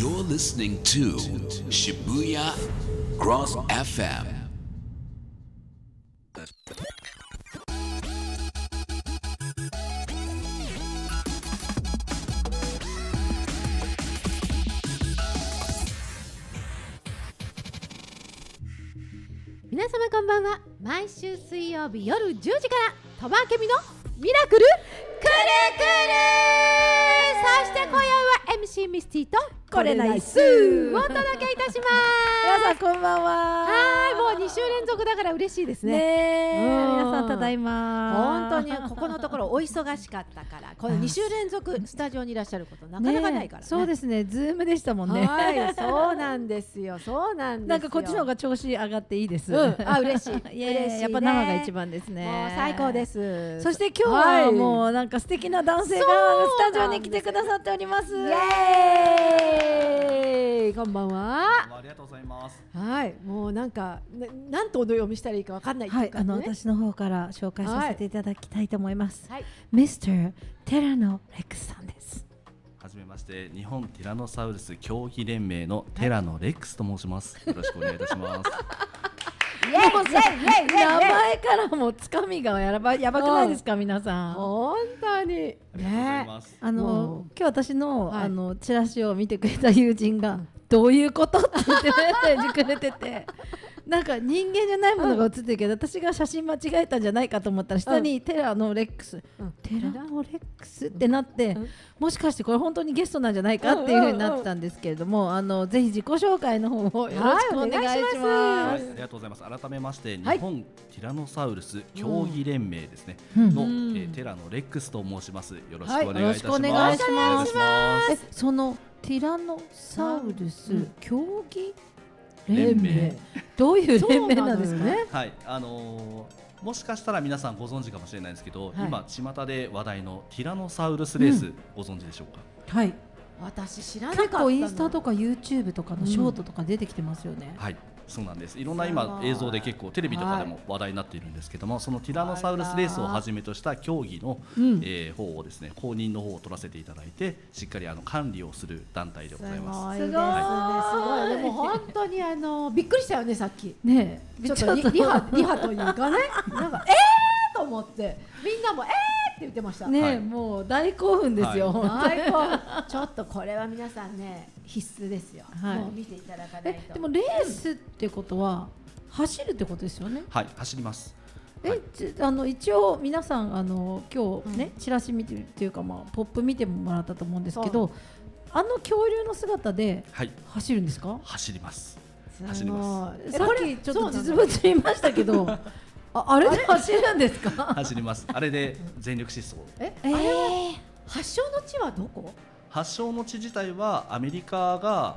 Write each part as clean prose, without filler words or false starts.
You're listening to Shibuya Cross FM. 皆様こんばんは。毎週水曜日夜10時から鳥羽明美のミラクルくるくる、そして今夜は MC ミスティとこれないっすお届けいたします。 皆さんこんばんは。 はい、もう2週連続だから嬉しいですね。 皆さんただいま。 本当にここのところお忙しかったからこの2週連続スタジオにいらっしゃることなかなかないからね。 そうですね、ズームでしたもんね。 はい、そうなんですよ、そうなんですよ。 なんかこっちの方が調子上がっていいです。 あ、嬉しい。嬉しいね。 やっぱ生が一番ですね。 もう最高です。 そして今日はもうなんか素敵な男性がスタジオに来てくださっております。 イエーイ、こんばんは。 ありがとうございます。 はい、もうなんかなんとお読みしたらいいかわかんないってはい、 いうかね。 私の方から紹介させていただきたいと思います。 はい、 Mr. テラノレックスさんです。 はじめまして、日本ティラノサウルス競技連盟のテラノレックスと申します。よろしくお願いいたします。 イエーイイエーイイエーイイエーイ。 名前からもつかみがやばくないですか、皆さん。 本当にありがとうございます。 今日私の、 はい、 チラシを見てくれた友人が、どういうことって言ってメッセージくれててなんか人間じゃないものが映ってるけど、私が写真間違えたんじゃないかと思ったら下にテラノレックス、テラノレックスってなって、もしかしてこれ本当にゲストなんじゃないかっていう風になってたんですけれども、ぜひ自己紹介の方をよろしくお願いします。 はい、ありがとうございます。改めまして、日本ティラノサウルス競技連盟ですね、の、テラノレックスと申します。よろしくお願いいたします。 よろしくお願いします。 お願いします。 そのティラノサウルス競技連盟、どういう連盟なんですかね。 はい、もしかしたら皆さんご存知かもしれないんですけど、今巷で話題のティラノサウルスレース、ご存知でしょうか。 はい、 私知らなかった。 結構インスタとか YouTube とかのショートとか出てきてますよね。 はい、そうなんです。いろんな今映像で結構テレビとかでも話題になっているんですけども、そのティラノサウルスレースをはじめとした競技の、方をですね、公認の方を取らせていただいて、しっかり管理をする団体でございます。 すごいですね、すごい。でも本当にびっくりしたよね、さっき。 ね、 ちょっとリハというかね、なんかと思ってみんなもって言ってましたね。もう大興奮ですよ。 大興奮。ちょっとこれは皆さんね、必須ですよ。もう見ていただかないと。 でもレースってことは走るってことですよね。 はい、走ります。 一応皆さん今日ね、チラシ見てるっていうか、ポップ見てもらったと思うんですけど、恐竜の姿で走るんですか。 走ります。走ります。 さっきちょっと実物見ましたけど、あれで走るんですか。 走ります。あれで全力疾走。 あれは発祥の地はどこ？ 発祥の地自体はアメリカが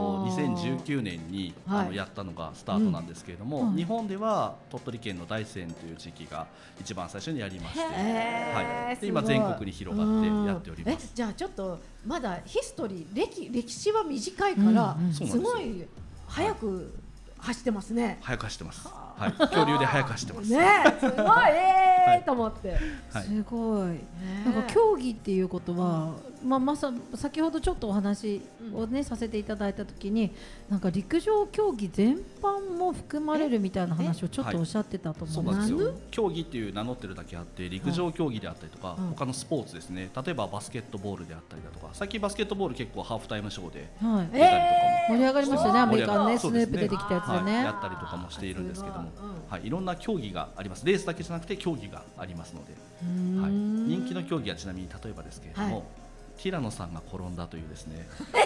2019年にやったのがスタートなんですけれども、日本では鳥取県の大山という地域が一番最初にやりまして、はい、で今全国に広がってやっております。 じゃあちょっとまだヒストリー歴史は短いからすごい早く走ってますね。 早く走ってます。はい、恐竜で早く走ってます。 ね、すごいと思って。 すごい。なんか競技っていうことは、先ほどちょっとお話をねさせていただいたときに、なんか陸上競技全般も含まれるみたいな話をちょっとおっしゃってたと思うんですよ。 競技っていう名乗ってるだけあって、陸上競技であったりとか、他のスポーツですね。例えばバスケットボールであったりだとか、最近バスケットボール結構ハーフタイムショーで出たりとかも盛り上がりましたね。アメリカのね、スヌープ出てきたやつでね、 やったりとかもしているんですけども、はい、いろんな競技があります。レースだけじゃなくて競技がありますので、はい、人気の競技はちなみに例えばですけれども、ティラノさんが転んだというですね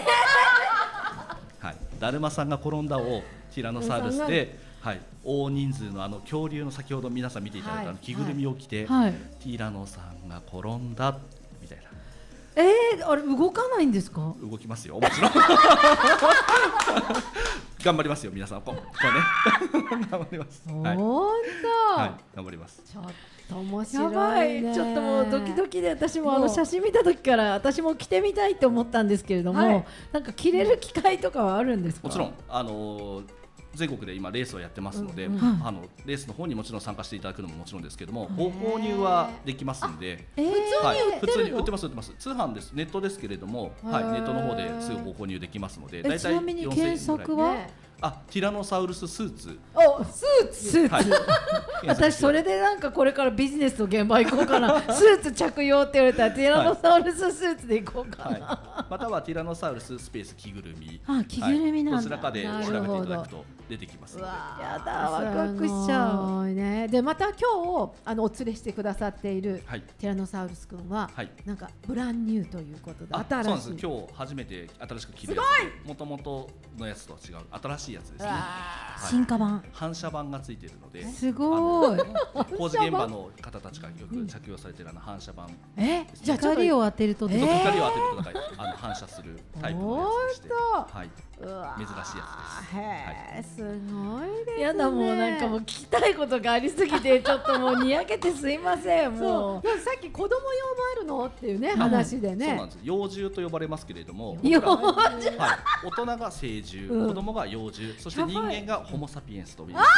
はい、だるまさんが転んだをティラノサウルスで、はい、大人数の恐竜の先ほど皆さん見ていただいた着ぐるみを着て、ティラノさんが転んだみたいな。 あれ動かないんですか。 動きますよ、もちろん頑張りますよ、皆さん。こうね頑張ります。 本当、 はい、頑張ります。 ちょっと面白いね。 ちょっともうドキドキで、私も写真見た時から私も着てみたいと思ったんですけれども、なんか着れる機会とかはあるんですか。 もちろん全国で今レースをやってますので、 うんレースの方にもちろん参加していただくのももちろんですけども、ご購入はできますんで、 普通に売ってるの？ 普通に売ってます売ってます。通販です。ネットですけれども、はい、ネットの方ですぐご購入できますので、だいたいちなみに検索は、 ティラノサウルススーツ。 お、スーツ。 はい、 私それでなんかこれからビジネスの現場行こうかなスーツ着用って言われたらティラノサウルススーツで行こうかな、 はい、またはティラノサウルススペース着ぐるみ、 着ぐるみなんだ、 どちらかで調べていただくと出てきますので。 やだワクワクしちゃうね。でまた今日お連れしてくださっているティラノサウルス君は、なんかブランニューということで新しい。 そうなんです。今日初めて新しく着るやつ、もともとのやつとは違う新しいやつですね。 進化版、 反射板がついているので、 すごい工事現場の方たちがよく着用されている反射板。 じゃあ光を当てると光を当てると反射するタイプのやつでして、はい、珍しいやつです。 すごいですね。 やだ、もうなんかもう聞きたいことがありすぎてちょっともうにやけてすいません。もうさっき子供用もあるのっていうね話でね。 そうなんです。幼獣と呼ばれますけれども、 幼獣、 はい、大人が成獣、子供が幼獣、そして人間がホモサピエンスと呼びます。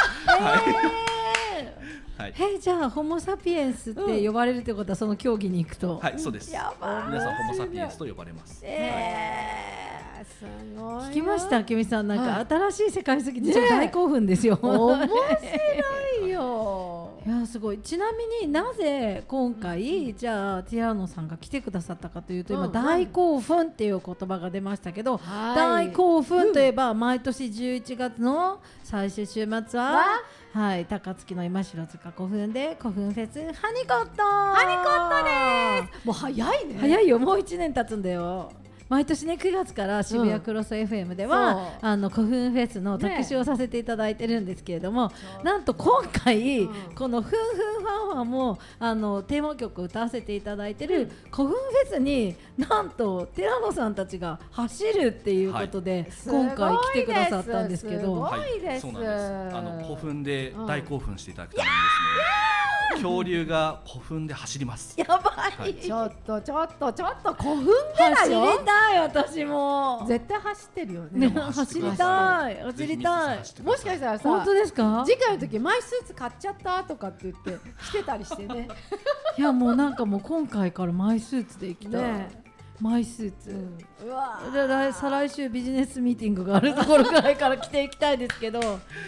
じゃあホモサピエンスって呼ばれるってことはその競技に行くと、 はい、そうです。皆さんホモサピエンスと呼ばれます。 すごい。 聞きました、きみさん、なんか新しい世界すぎて大興奮ですよ。 面白いよ。 いやすごい。ちなみになぜ今回じゃあティラノさんが来てくださったかというと、今大興奮っていう言葉が出ましたけど、大興奮といえば毎年11月の最終週末ははい、高槻の今城塚古墳で古墳フェスハニコットです。もう早いね。 早いよ、もう1年経つんだよ。毎年ね9月から渋谷クロス FM では、古墳フェスの特集をさせていただいてるんですけれども、なんと今回、このふんふんファンファンもテーマ曲を歌わせていただいてる古墳フェスになんとティラノさんたちが走るっていうことで、今回来てくださったんですけど、 すごいです。 そうなんです。古墳で大興奮していただくためにですね、恐竜が古墳で走ります。 やばい。 ちょっと古墳でだよ。 走りたい、私も。 絶対走ってるよね。 走りたい。 もしかしたらさ、 本当ですか？ 次回の時マイスーツ買っちゃったとかって言って着てたりしてね。 いやもうなんかもう今回からマイスーツで行きたい。マイスーツ。うわ。再来週ビジネスミーティングがあるところぐらいから着ていきたいですけど。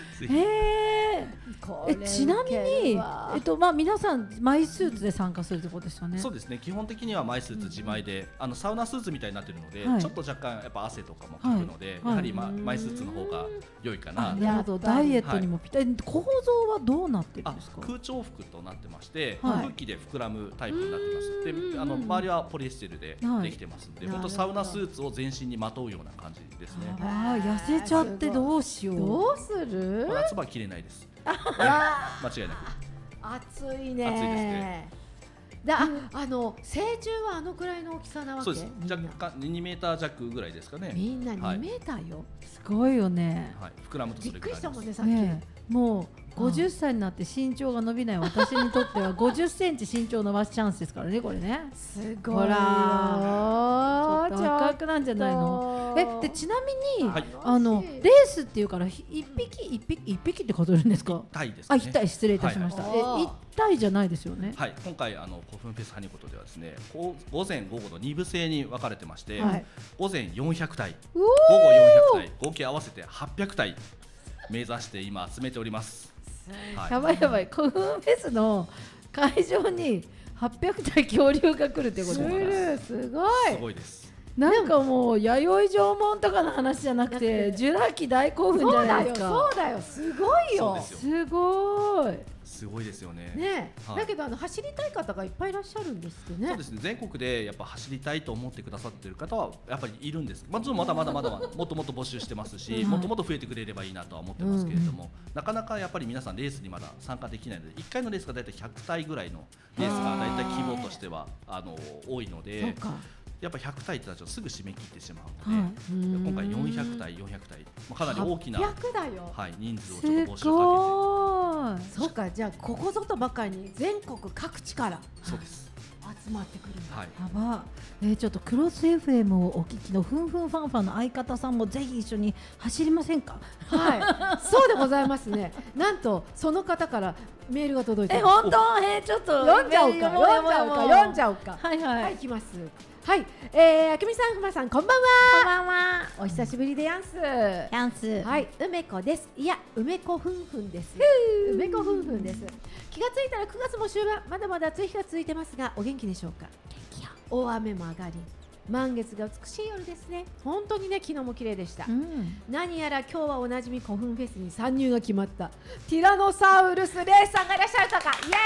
ちなみに皆さんマイスーツで参加するってことですよね。 そうですね。基本的にはマイスーツ自前で、サウナスーツみたいになっているので、ちょっと若干やっぱ汗とかもかくので、やはりマイスーツの方が良いかな。 なるほど。ダイエットにもぴったり。構造はどうなってるんですか？ 空調服となってまして、空気で膨らむタイプになってます。で、周りはポリエステルでできてますので、本当サウナスーツを全身にまとうような感じですね。 痩せちゃってどうしよう。 どうする？ 夏場着れないです。間違いなく。 暑いね。 暑いですね。 成獣はくらいの大きさなわけ？ そうです。若干2メーター弱ぐらいですかね。 みんな2メーターよ。 すごいよね。 膨らむとそれぐらい。びっくりしたもんね、さっき。 もう50歳になって身長が伸びない私にとっては50センチ身長伸ばすチャンスですからね、これね。 すごい。 ほら、ちょっと赤くなんじゃないの？でちなみにレースっていうから一匹って数えるんですか？ 1体ですね。1体、失礼いたしました。1体じゃないですよね。 はい、今回古墳フェスハニコットではですね、午前午後の2部制に分かれてまして、午前400体、午後400体、合計合わせて800体目指して今集めております。 やばい古墳フェスの会場に800体恐竜が来るってことです。 すごい。 すごいです。 なんかもう弥生縄文とかの話じゃなくてジュラ紀大興奮じゃないですか。 そうだよ、すごいよ。 すごい。 すごいですよね。 ね、だけど走りたい方がいっぱいいらっしゃるんですってね。 そうですね。全国でやっぱ走りたいと思ってくださっている方はやっぱりいるんです。まだまだもっともっと募集してますし、もっともっと増えてくれればいいなとは思ってますけれども、なかなかやっぱり皆さんレースにまだ参加できないので、1回のレースがだいたい100体ぐらいのレースがだいたい規模としては多いので。やっぱ100体ってすぐ締め切ってしまうので、今回400体、かなり大きな人数をちょっと募集かけて。 そうか、じゃあここぞとばかりに全国各地から。 そうです。 集まってくるんだ。 はい。 やば、ちょっとクロス FM をお聞きのふんふんファンファンの相方さんもぜひ一緒に走りませんか。 はい、そうでございますね。なんとその方からメールが届いてます。 本当、ちょっと読んじゃおうか、読んじゃおうか。 はいはい、 はい、いきます。はい、あけみさん、ふまさん、こんばんは。 こんばんは。 お久しぶりでやんす。 ヤンス。 はい、梅子です。いや、梅子ふんふんです。梅子ふんふんです。気がついたら9月も終盤、まだまだ暑い日が続いてますが、お元気でしょうか。大雨も上がり、満月が美しい夜ですね。本当にね、昨日も綺麗でした。何やら今日はおなじみ古墳フェスに参入が決まったティラノサウルスレーさんがいらっしゃるとか、イ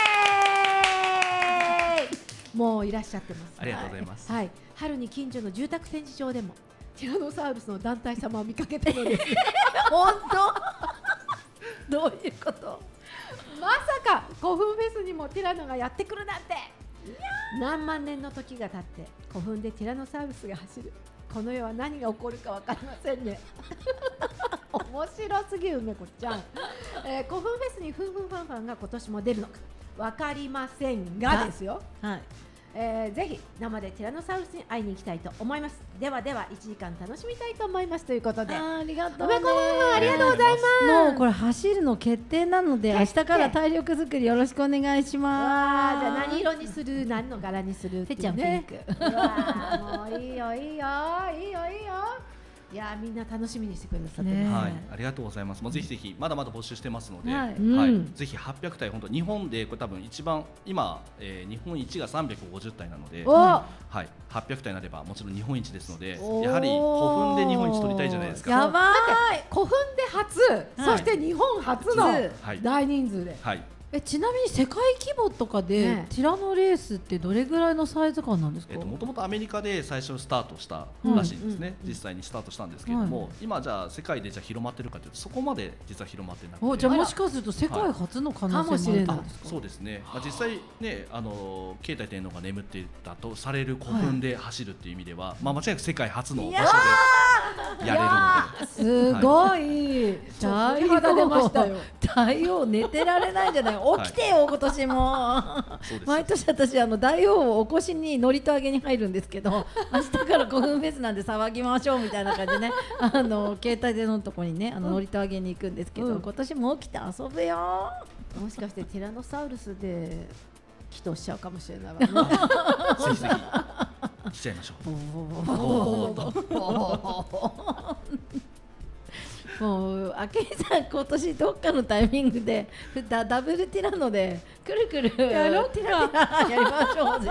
エーイ。もういらっしゃってます。 ありがとうございます。 はい、春に近所の住宅展示場でもティラノサウルスの団体様を見かけたのです。 本当どういうこと。 まさか古墳フェスにもティラノがやってくるなんて。何万年の時が経って古墳でティラノサウルスが走る。この世は何が起こるか分かりませんね。面白すぎる梅子ちゃん。古墳フェスにふんふんファンファンが今年も出るのか分かりませんがですよ。 はい、 ぜひ生でティラノサウルスに会いに行きたいと思います。ではでは1時間楽しみたいと思いますということで、 ありがとうね。 梅子ファンファンありがとうございます。 もうこれ走るの決定なので、明日から体力作りよろしくお願いします。 じゃあ何色にする、何の柄にするっていうね。 てっちゃんピンク。 うわもういいよいいよいいよいいよ。いやみんな楽しみにしてくださってねます。 はい、ありがとうございます。もうぜひぜひまだまだ募集してますので、 ははいい、ぜひ800体本当日本でこれ多分一番今、日本一が350体なので、 お、 はい、800体になればもちろん日本一ですので、やはり古墳で日本一取りたいじゃないですか。 やばい。 古墳で初、 はいそして日本初のはい大人数で。 はい。 ちなみに世界規模とかで、 ねティラノレースってどれぐらいのサイズ感なんですか。 もともとアメリカで最初スタートしたらしいんですね、実際にスタートしたんですけれども、今じゃあ世界でじゃあ広まってるかというとそこまで実は広まってなくて、 お、じゃあもしかすると世界初の可能性もあるんですか。 そうですね、実際ね、慶太天皇が眠っていたとされる古墳で走るっていう意味では、間違いなく世界初の場所でやれるので、 すごい。鳥肌出ましたよ。 大王寝てられないんじゃない。起きてよ、今年も。毎年私大王を起こしに乗りと上げに入るんですけど、明日から古墳フェスなんで騒ぎましょうみたいな感じでね、携帯でのとこにね乗りと上げに行くんですけど、今年も起きて遊ぶよ。 もしかしてティラノサウルスで祈祷しちゃうかもしれないわね。 ぜひぜひ来ちゃいましょう。 もうあけみさん今年どっかのタイミングでダブルティラノでくるくるやろうティラやりましょうぜ。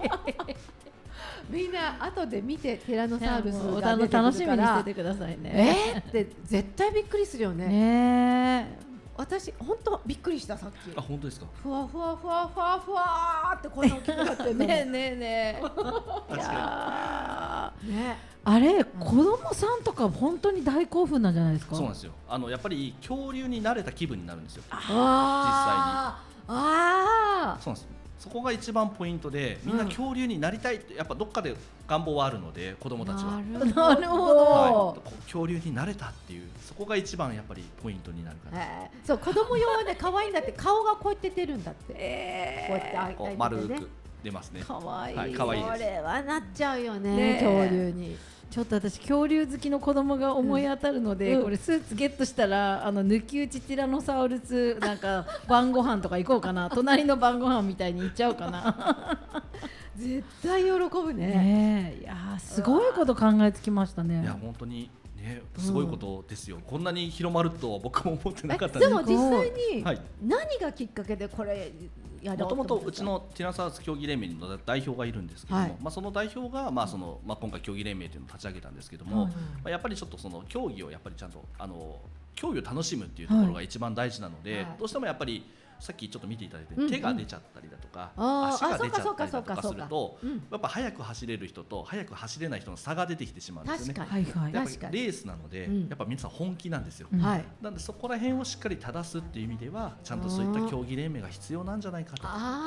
みんな後で見てティラノサウルスもうが出てくるから楽しみにしててくださいね。 って絶対びっくりするよね。 ね私本当びっくりしたさっき。 あ、本当ですか。 ふわふわふわふわふわってこんな大きくなってるの。 ねえねえねえ。い確やね。 あれ、子供さんとか本当に大興奮なんじゃないですか。 そうなんですよ。やっぱり恐竜に慣れた気分になるんですよ。 ああ。 そうなんです。そこが一番ポイントで、みんな恐竜になりたいってやっぱどっかで願望はあるので、子供たちは。 なるほど。 はい、恐竜になれたっていうそこが一番やっぱりポイントになるかな。 そう、子供用はね可愛いんだって、顔がこうやって出るんだって。こうやってこう丸く出ますね。 可愛い。 はい、可愛いです。 これはなっちゃうよね、恐竜に。 ちょっと私恐竜好きの子供が思い当たるので、これスーツゲットしたら抜き打ちティラノサウルスなんか晩ご飯とか行こうかな。隣の晩ご飯みたいに行っちゃおうかな。 絶対喜ぶね。 ねえ、いやすごいこと考えつきましたね。 いや本当にね、すごいことですよ。こんなに広まるとは僕も思ってなかったんでも実際にはい、 何がきっかけでこれやろうと思ったんですか。 もともとうちのティラノサウルス競技連盟の代表がいるんですけども、その代表が今回競技連盟というのを立ち上げたんですけども、やっぱりちょっとその競技をやっぱりちゃんと競技を楽しむっていうところが一番大事なので、どうしてもやっぱりさっきちょっと見ていただいて、手が出ちゃったりだとか、足が出ちゃったりだとかすると、やっぱ速く走れる人と速く走れない人の差が出てきてしまうんですよね。 はいはい。 やっぱりレースなので、やっぱ皆さん本気なんですよ。なんでそこら辺をしっかり正すっていう意味では、ちゃんとそういった競技連盟が必要なんじゃないかと。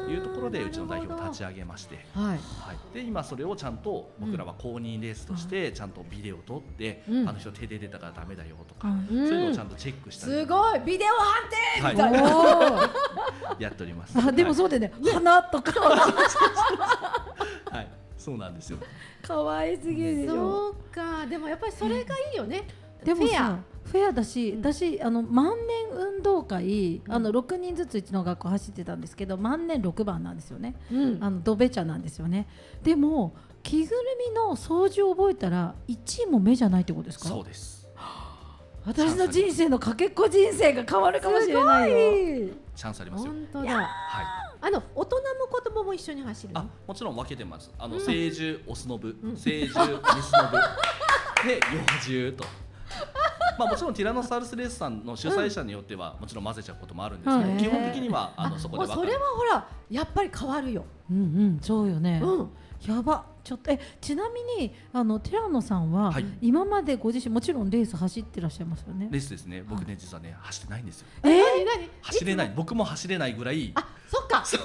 いうところでうちの代表を立ち上げまして、 はいはい、で今それをちゃんと僕らは公認レースとしてちゃんとビデオを撮って、 うんあの人手で出たからダメだよとか、 うんそういうのをちゃんとチェックしたりすごいビデオ判定はいみたいな、 やっておりますあでもそうだよね、花とかはい、はい、そうなんですよ。 可愛すぎるでしょ。 そうか、でもやっぱりそれがいいよね、 でもフェアさフェアだし、私万年運動会6人ずつうちの学校走ってたんですけど、万年6番なんですよね。 うんドベチャなんですよね。でも着ぐるみの掃除を覚えたら1位も目じゃないってことですか？ そうです。 私の人生のかけっこ人生が変わるかもしれないよ。 チャンスありますよ。 本当だ。 はい。 大人も子供も一緒に走るの？ あ、もちろん分けてます。成獣オスの部、成獣メスの部で幼獣と。まあもちろんティラノサウルスレースさんの主催者によってはもちろん混ぜちゃうこともあるんですけど、基本的にはそこで分かる。 それはほらやっぱり変わるよ。 うんうんそうよね。 うん。 やばちょっとちなみにテラノさんは、 はい、 今までご自身もちろんレース走ってらっしゃいますよね。 レースですね。僕ね実はね走ってないんですよ。 何走れない。僕も走れないぐらい。 あ、そっか。す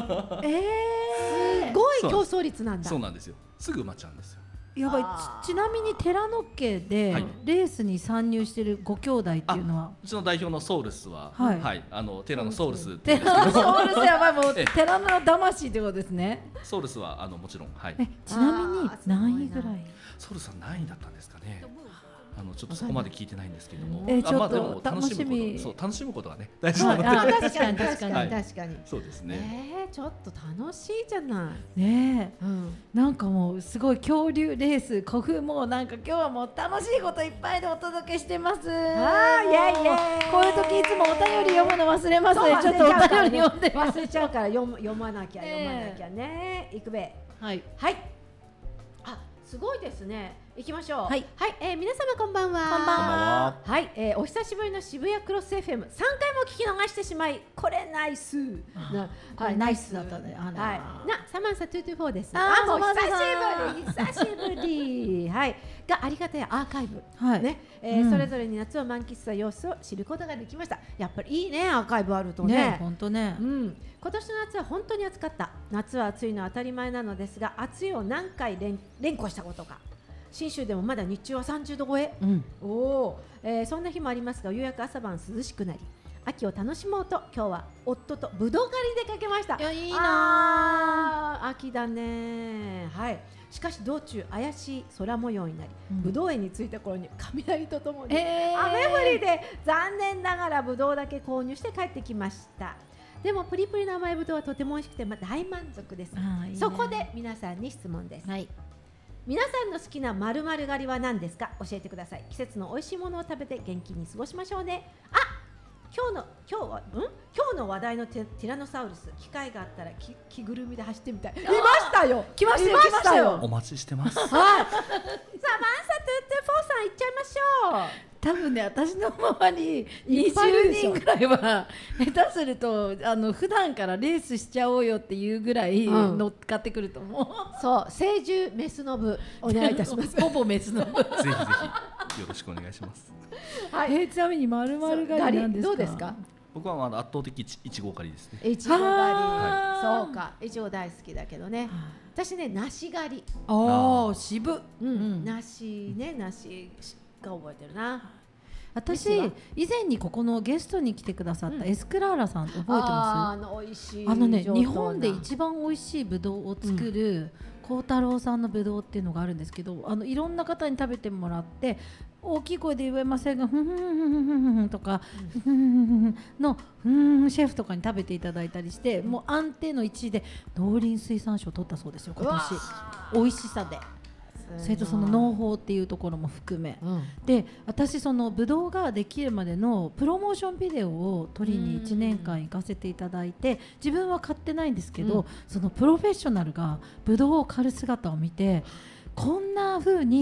ごい競争率なんだ。 そうなんですよ。すぐ埋まっちゃうんですよ。 やばい。ちなみに寺の家で、 はい、 レースに参入しているご兄弟っていうのは、 うちの代表のソウルスは、 はい、 はい、テラのソウルスって言うんですけど、ソウルスやばい、もう寺の魂ってことですね。 ソウルスはもちろん、はい。 ちなみに何位ぐらい？ ソウルスは何位だったんですかね。ちょっとそこまで聞いてないんですけども、 ちょっと楽しみ。 そう楽しむことがね大事なので、 確かに確かに確かに。 そうですね。 ちょっと楽しいじゃない。 ねえ、なんかもうすごい恐竜レース、古墳もなんか今日はもう楽しいこといっぱいでお届けしてます。イエイイエイ。こういう時いつもお便り読むの忘れますね。ちょっとお便り読んで忘れちゃうから読まなきゃね。いくべ。 はいはい。あ、すごいですね。行きましょう。 はい、 皆様こんばんは。 こんばんは。 はい、お久しぶりの渋谷クロス FM、3回も聞き逃してしまい、これナイス。 はい、ナイスだったね。 はい。サマンサ224です。 もう久しぶり。はい。がありがたいアーカイブ。ね。それぞれに夏を満喫した様子を知ることができました。やっぱりいいね、アーカイブあるとね。 本当ね。 今年の夏は本当に暑かった。夏は暑いのは当たり前なのですが、暑いを何回連呼したことか。信州でもまだ日中は30度超え、そんな日もありますが、ようやく朝晩涼しくなり、秋を楽しもうと今日は夫とぶどう狩り出かけました。 いいなー、秋だね。はい。しかし道中怪しい空模様になり、ぶどう園に着いた頃に雷とともに雨降りで残念ながらぶどうだけ購入して帰ってきました。でもプリプリの甘いぶどうはとても美味しくて、大満足です。そこで皆さんに質問です。皆さんの好きな〇〇狩りは何ですか？教えてください。季節の美味しいものを食べて元気に過ごしましょうね。今日の話題のティラノサウルス、機会があったら着ぐるみで走ってみたい。いましたよ。 来ましたよ。 お待ちしてます。 はい。さあ、マンサトゥートゥフォーさん行っちゃいましょう。 多分ね、私の周り20人ぐらいは下手すると普段からレースしちゃおうよっていうぐらい乗っかってくると思う。 そう、成獣メスの部お願いいたします。 ほぼメスの部。 ぜひぜひよろしくお願いします。 はい。ちなみに〇〇狩りなんですか？ どうですか？ 僕は圧倒的いちご狩りですね。 いちご狩り、そうか、いちご大好きだけどね。私ね、梨狩り。 渋。 梨ね、梨が覚えてるな。 私以前にここのゲストに来てくださったエスクラーラさん覚えてます？ 美味しい。 日本で一番美味しいぶどうを作る幸太郎さんのぶどうっていうのがあるんですけど、いろんな方に食べてもらって大きい声で言えませんが、ふんふんふんふんふんふんとかふんふんふんのふんシェフとかに食べていただいたりして、もう安定の1位で農林水産省を取ったそうですよ今年。美味しさで。それとその農法っていうところも含め、で私そのブドウができるまでのプロモーションビデオを撮りに1年間行かせていただいて、自分は買ってないんですけど、そのプロフェッショナルがブドウを狩る姿を見て、こんな風に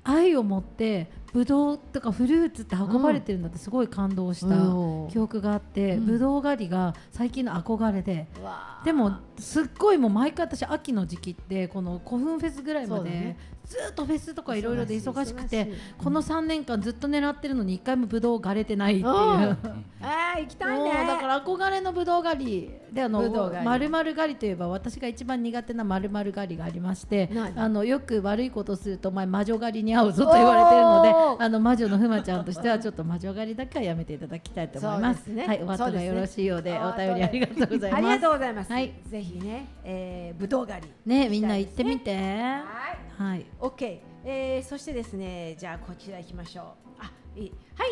愛を持ってブドウとかフルーツって運ばれてるんだってすごい感動した記憶があって、ブドウ狩りが最近の憧れで、でもすっごいもう毎回私秋の時期ってこの古墳フェスぐらいまでずっとフェスとかいろいろで忙しくて、この3年間ずっと狙ってるのに1回もブドウ狩れてないっていう行きたいね。 だから憧れのブドウ狩りで丸々狩りといえば私が一番苦手な丸々狩りがありまして、よく悪いことするとお前魔女狩りに遭うぞと言われてるので、魔女のふまちゃんとしてはちょっと魔女狩りだけはやめていただきたいと思います。はい、お後がよろしいようでお便りありがとうございます。 ありがとうございます。 はい、 ぜひね、ブドウ狩りね、みんな行ってみて。はい、 OK。そしてですね、じゃあこちら行きましょう。はい、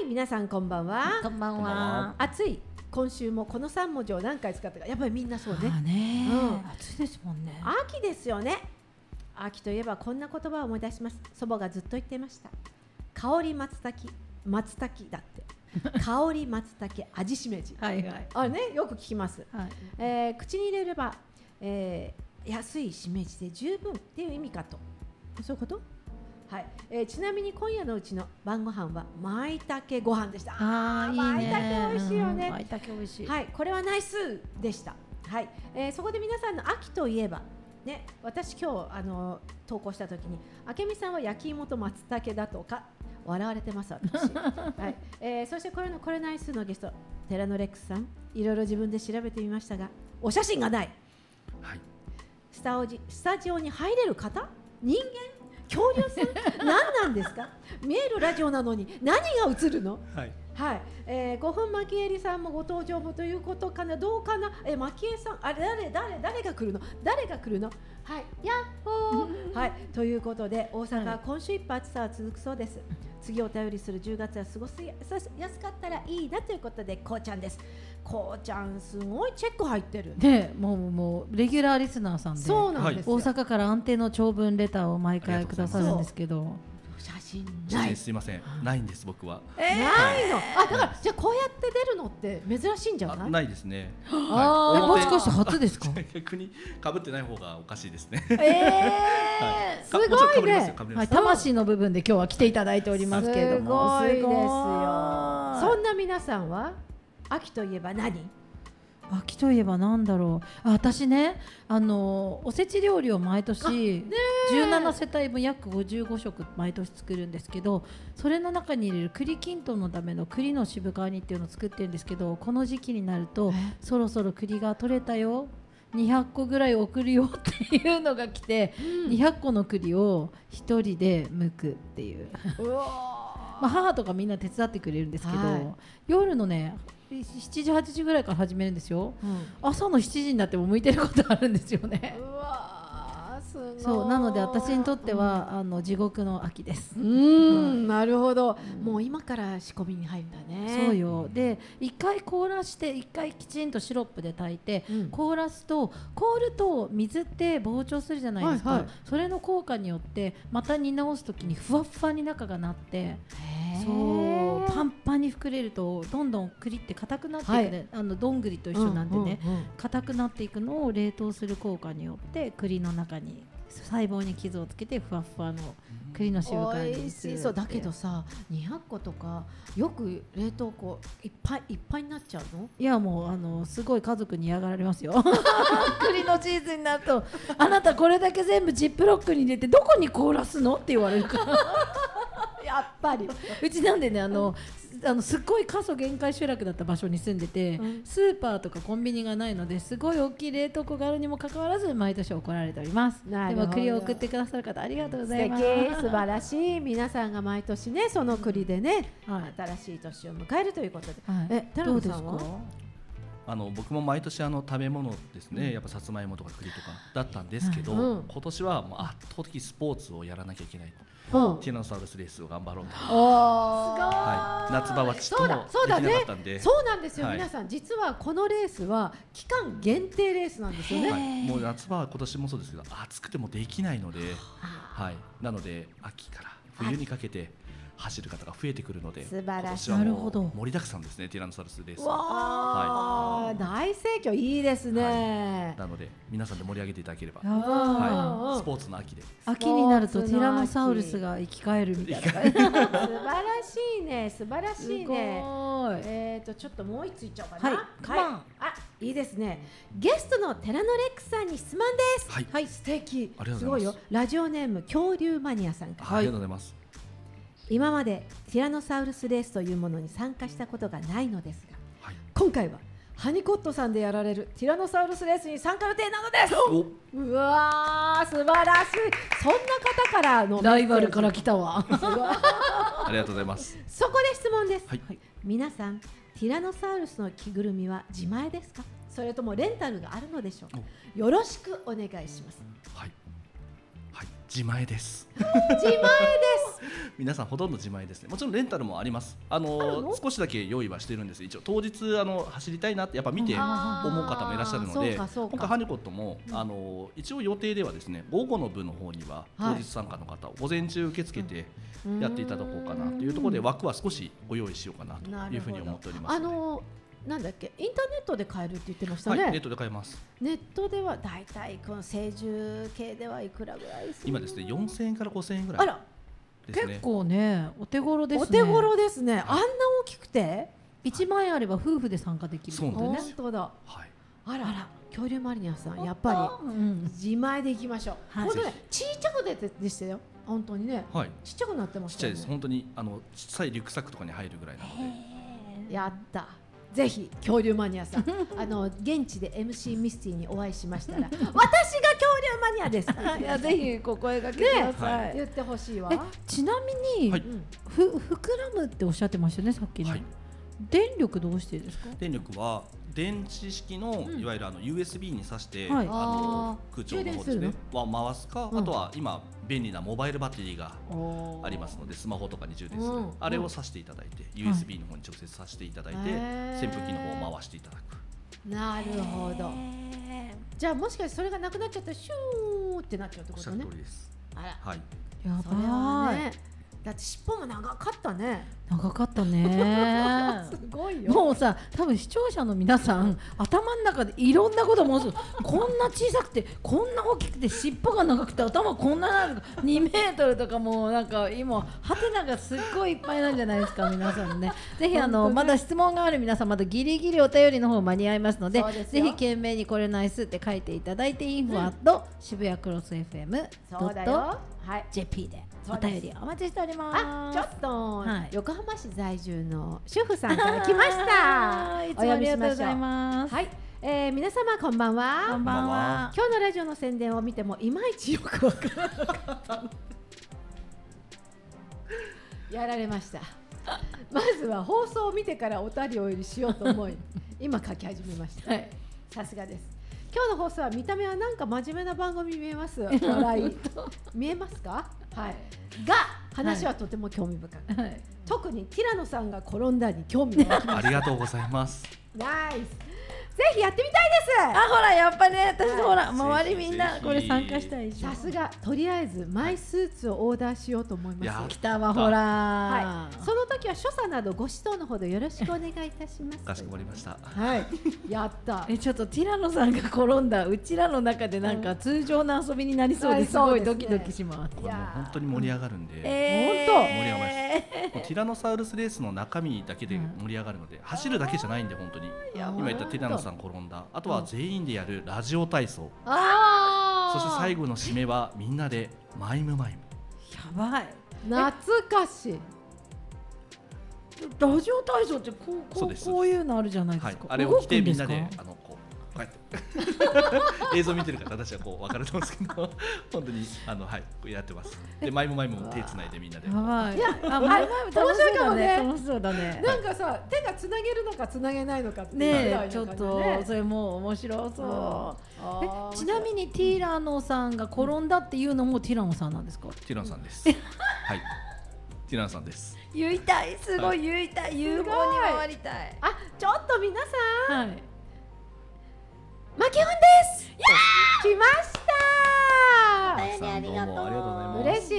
皆さんこんばんは。 こんばんは。 暑い今週もこの3文字を何回使ったか、やっぱりみんなそうね。 暑いですもんね。 秋ですよね。秋といえばこんな言葉を思い出します。祖母がずっと言っていました。香り松茸だって香り松茸味しめじ。あれね、よく聞きます。口に入れれば、安いしめじで十分っていう意味かと。そういうこと？はい。ちなみに今夜のうちの晩ご飯は舞茸ご飯でした。いいね。舞茸美味しいよね。 舞茸美味しい。 はい、これはナイスでした。はい。そこで皆さんの秋といえばね、私今日投稿した時に明美さんは焼き芋と松茸だとか笑われてます私。はい。そしてこれナイスのゲスト寺野レックスさん、いろいろ自分で調べてみましたが、お写真がない。はい。スタジオに入れる方？人間？恐竜さん？何なんですか？見えるラジオなのに何が映るの？はい。はい。5分マキエリさんもご登場ということかな、どうかな。マキエさん、あれ誰が来るの？誰が来るの？はい。やっほー。はい。ということで大阪、今週いっぱい暑さは続くそうです。次お便りする10月は過ごしやすかったらいいなということで、こうちゃんです。こうちゃんすごいチェック入ってる。 で、もうレギュラーリスナーさんで、 そうなんですよ。 大阪から安定の長文レターを毎回くださるんですけど、 写真ない。 すいません、ないんです僕は。 ないの。だからじゃあこうやって出るのって珍しいんじゃない？ ないですね。 もしかして初ですか？ 逆に被ってない方がおかしいですね。 すごいね。 魂の部分で今日は来ていただいておりますけれども、 すごいですよ。そんな皆さんは秋といえば何？ 秋といえばなんだろう。私ね、おせち料理を毎年17世帯分約55食毎年作るんですけど、それの中に入れる栗きんとんのための栗の渋皮煮っていうのを作ってるんですけど、この時期になるとそろそろ栗が取れたよ、200個ぐらい送るよっていうのが来て、200個の栗を1人で剥くっていう母とかみんな手伝ってくれるんですけど、夜のね7時8時ぐらいから始めるんですよ。朝の7時になっても向いてることあるんですよね。そうなので私にとっては地獄の秋です。 なるほど。もう今から仕込みに入るんだね。 そうよ。で一回凍らして一回きちんとシロップで炊いて、凍らすと凍ると水って膨張するじゃないですか。それの効果によってまた煮直すときにふわっふわに中がなって、そうパンパンに膨れるとどんどん栗って硬くなっていくね。どんぐりと一緒なんでね、硬くなっていくのを冷凍する効果によって栗の中に細胞に傷をつけてふわふわの栗の渋皮にする。 そうだけどさ、200個とかよく冷凍庫いっぱいになっちゃうの？ いやもうすごい家族に嫌がられますよ。栗のシーズンになるとあなたこれだけ全部ジップロックに入れてどこに凍らすのって言われるから。 やっぱりうちなんでね、すっごい過疎限界集落だった場所に住んでて、スーパーとかコンビニがないのですごい大きい冷凍庫があるにもかかわらず毎年怒られております。でも栗を送ってくださる方ありがとうございます。 素晴らしい。皆さんが毎年ねその栗でね、新しい年を迎えるということで、 どうですか？ 僕も毎年食べ物ですね、やっぱさつまいもとか栗とかだったんですけど、今年はもう圧倒的スポーツをやらなきゃいけないと、ティラノサウルスレースを頑張ろうと。夏場はちっともできなかったんで。 そうなんですよ、皆さん実はこのレースは期間限定レースなんですよね。 もう夏場は今年もそうですけど暑くてもできないので、なので秋から冬にかけて走る方が増えてくるので、 素晴らしい。 今年はなるほどもう盛りだくさんですね、ティラノサウルスレース。 わあー、大盛況、いいですね。 なので皆さんで盛り上げていただければ、 やばい、 はい、スポーツの秋で。 秋になるとティラノサウルスが生き返るみたいな素晴らしいね、素晴らしいすごね。 い。 ちょっともう一ついっちゃおうかな。 はいカモンあ、いいですね。ゲストのテラノレックさんに質問です。 はい素敵。 ありがとすうございますごいよ。ラジオネーム恐竜マニアさんから。 ありがとうございます。 今までティラノサウルスレースというものに参加したことがないのですが、 はい、 今回はハニコットさんでやられるティラノサウルスレースに参加予定なのです。 お、 うわー、素晴らしい。そんな方からのライバルから来たわ。 すごい。 ありがとうございます。 そこで質問です。 はい、 皆さん、ティラノサウルスの着ぐるみは自前ですか、それともレンタルがあるのでしょうか。よろしくお願いします。 はいはい、自前です。 自前です。 皆さんほとんど自前ですね。もちろんレンタルもあります。 の少しだけ用意はしてるんです。一応当日走りたいなってやっぱ見て思う方もいらっしゃるので、 そうか今回ハニコットも一応予定ではですね、午後の部の方には当日参加の方を午前中受け付けてやっていただこうかなというところで、枠は少しご用意しようかなというふうに思っておりますので。 なんだっけ、インターネットで買えるって言ってましたね。 はい、ネットで買えます。 ネットではだいたいこの成獣系ではいくらぐらいする？ 今ですね、4000円から5000円ぐらいあら、 ですね。 結構ね、お手頃ですね。 お手頃ですね。あんな大きくて 1万円あれば夫婦で参加できる。 そうなん本ですよ。 当だ。 はい。 あら、恐竜マリニアさん、やっぱり自前でいきましょう。 はい本当ね、ちっちゃく出てでしたよ。本当にね、 はい。 ちっちゃくなってましたよね。 ちっちゃいです。本当に小さいリュックサックとかに入るぐらいなので。 やった。ぜひ恐竜マニアさん、現地で MC ミスティにお会いしましたら、私が恐竜マニアです。 いや、ぜひこ声掛けください。 言ってほしいわ。 ちなみに、 はい膨らむっておっしゃってましたね、さっきの。 はい。 電力どうしてですか？ 電力は電池式のいわゆるUSB に挿して、 はい空調の方ですねは回すか、あとは今便利なモバイルバッテリーがありますので、スマホとかに充電する、あれを挿していただいて、USB の方に直接挿していただいて、扇風機の方を回していただく。 なるほど。じゃあもしかしてそれがなくなっちゃったらシューってなっちゃうっておっしゃることね。 通りです。 あら、 はい。 やそれはばい。 ね、だって尻尾も長かったね。 長かったね。 すごいよ。 もうさ、多分視聴者の皆さん、頭の中でいろんなこと思う。こんな小さくて、こんな大きくて、尻尾が長くて、頭こんななる2メートルとか、もうなんか今ハテナがすっごいいっぱいなんじゃないですか、皆さんね。ぜひまだ質問がある皆さん、まだギリギリお便りの方間に合いますので、ぜひ懸命にこれナイスって書いていただいて、info@ 渋谷クロスそうだよ。はい。 FM.jp でお便りお待ちしております。 あ、ちょっと、 はい横浜市在住の主婦さんから来ました。 いつもありがとうございます。 はい、皆様こんばんは。 こんばんは。 今日のラジオの宣伝を見てもいまいちよくわからなかったの。やられました。まずは放送を見てからお便りをお入りしようと思い、今書き始めました。 はい。 さすがです。今日の放送は見た目はなんか真面目な番組見えます。笑い見えますか？はい。が話はとても興味深く、特にティラノさんが転んだに興味が湧きました。 ありがとうございます。 ナイス。ぜひやってみたいです。 あ、ほらやっぱね、私ほらはい周りみんなぜひこれ参加したいでしょ。 さすが、とりあえずマイスーツをオーダーしようと思います。 や来たわほら。 はい。その時は所作などご指導のほどよろしくお願いいたします。 かしこまりました。 はい。やった。 ちょっとティラノさんが転んだうちらの中でなんか通常の遊びになりそうですごいドキドキします。 これもう本当に盛り上がるんで、 本盛り上がりますえもうティラノサウルスレースの中身だけで盛り上がるので、走るだけじゃないんで本当に。今言ったティラノさん転んだ、あとは全員でやるラジオ体操、 ああ。 そして最後の締めはみんなでマイムマイム。 やばい。 懐かしい。 ラジオ体操ってそうですこういうのあるじゃないですか。 はい、あれを着てみんな動くんすかでこうやって映像見てる方私はこう分かると思うんですけど本当にはいこうやってます。でマイムマイムも手つないでみんなでやばい。 いやあ、マイマイム楽しそうだね。 面楽しそうだね。 なんかさ、手がつなげるのかつなげないのかっていうねぐらいえ、ちょっな感とじでねそれもう面白そう。 あーちなみにティラノさんが転んだっていうのもティラノさんなんですか？ ティラノさんです。はいティラノさんです。 言いたい、すごい言いたい、有効に回りたい。 あ、ちょっと皆さん、 はい。 マキオンです。来ました。 さんどうもありがとうございます。 嬉しい。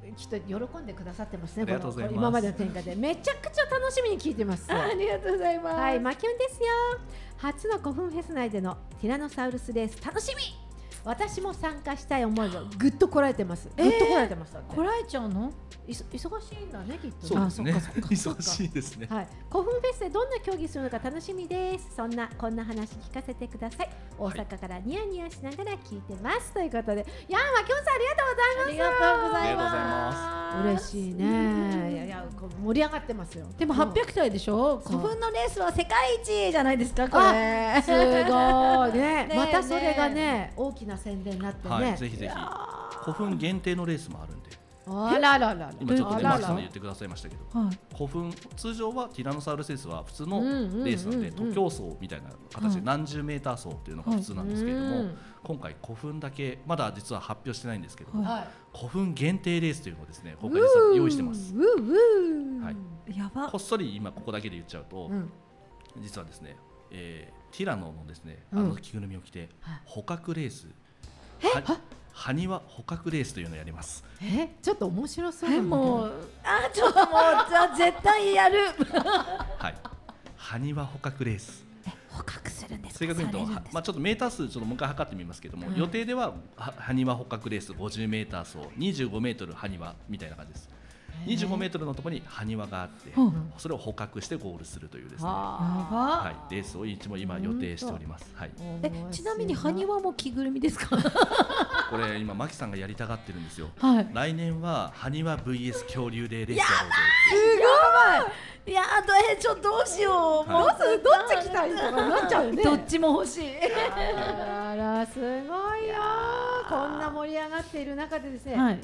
きっと喜んでくださってますね。 ありがとうございます。 今までの展開でめちゃくちゃ楽しみに聞いてます。 ありがとうございます。 はい、マキュンですよ。初の古墳フェス内でのティラノサウルスレース楽しみ。私も参加したい思いがぐっとこらえてます。ぐっとこらえてます。 こらえちゃうの？ 忙しいんだねきっと。 そうですね。 あそっかそっか忙しいですね。 はい、古墳フェスでどんな競技するのか楽しみです。こんな話聞かせてください。大阪からニヤニヤしながら聞いてます、ということで、いやーマキョンさんありがとうございます。 ありがとうございありがとうございま。 ます嬉しいね。いやこう盛り上がってますよ。 でも800体でしょ。 そう古墳のレースは世界一じゃないですかこれ。 あすごいね。 ねまたそれがね大きな宣伝になってね。 はい、ぜひぜひ古墳限定のレースもあるんで、 あらららら。 今ちょっとねあららマキさんが言ってくださいましたけど、 はい。 古墳通常はティラノサウルスレースは普通のレースなんで、徒競走みたいな形で何十メーター走っていうのが普通なんですけれども、 うん今回古墳だけまだ実は発表してないんですけど、 はい。 古墳限定レースというのをですね今回実は用意してます。はい、 やばこ。っそり今ここだけで言っちゃうと、 うん実はですね、ティラノのですね着ぐるみを着てはい捕獲レース、埴輪捕獲レースというのをやります。 ちょっと面白そうなもうちょっともうじゃあ絶対やる。 はい、埴輪捕獲レース。 捕獲するんですか。 正確に言うと、 されるんですまあちょっとメーター数ちょっともう一回測ってみますけども、予定では埴輪捕獲レース50メーター走、25メートル埴輪みたいな感じです。25メートルのところに埴輪があって、 うんそれを捕獲してゴールするというですね、 やはば。 い、レースを一も今予定しております。はい、 ちなみに埴輪も着ぐるみですか。 これ今マキさんがやりたがってるんですよ。 はい。 来年は埴輪 VS 恐竜でレースやろうぜ。 いやちょっとどうしよう。 はいもうどっち来たいとかなっちゃうよね。 どっちも欲しい。 あらすごいよ。こんな盛り上がっている中でですね、 はい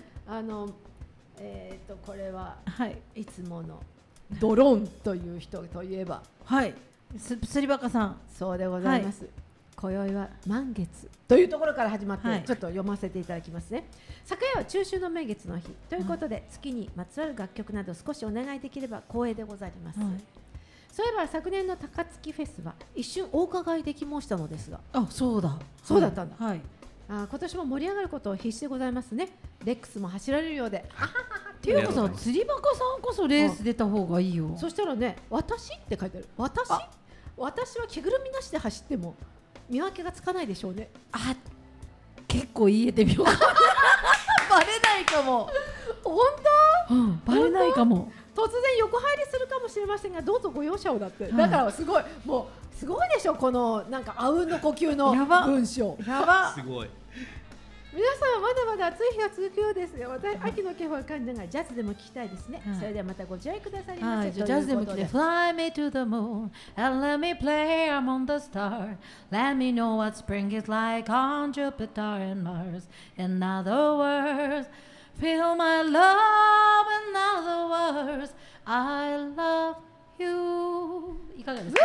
これははいいつものドローンという人といえばはい。すりばかさん。 そうでございます。今宵は満月というところから始まって、 はいちょっと読ませていただきますね。昨夜は中秋の名月の日ということで、月にまつわる楽曲など少しお願いできれば光栄でございます。 はい。 そういえば昨年の高槻フェスは一瞬お伺いでき申したのですが、 あ、そうだ。 そうだったんだはい。 今年も盛り上がることを必死でございますね。レックスも走られるようで、 ていうかさ、釣りバカさんこそレース出た方がいいよ。 そしたらね、私って書いてある。私は着ぐるみなしで走っても見分けがつかないでしょうね。 あ、結構言えてみようか。バレないかも。 本うん、バレないかも。 当突然横入りするかもしれませんが、どうぞご容赦をだって、 はいだからすごい、もうすごいでしょ、このなんかあうんの呼吸のやば文章。 やば。 すごい。 皆さんはまだまだ暑い日が続くようですが、私秋の気配を感じながらジャズでも聴きたいですね。 はいそれではまたご自愛くださりませ。 はい、じゃあジャズでも来て Fly me to the moon and let me play among the stars. Let me know what spring is like on Jupiter and Mars. In other words, feel my love. In other words, I love you. いかがですか？